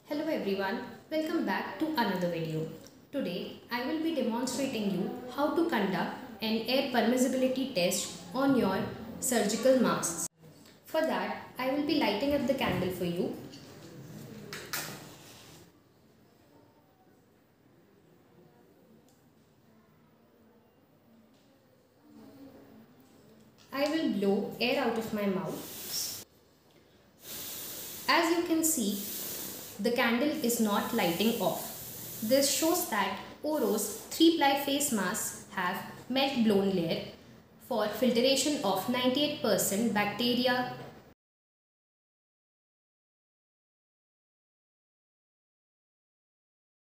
Hello everyone, welcome back to another video. Today I will be demonstrating you how to conduct an air permissibility test on your surgical masks. For that I will be lighting up the candle for you. I will blow air out of my mouth. As you can see, the candle is not lighting off. This shows that Oro's 3-ply face masks have melt blown layer for filtration of 98% bacteria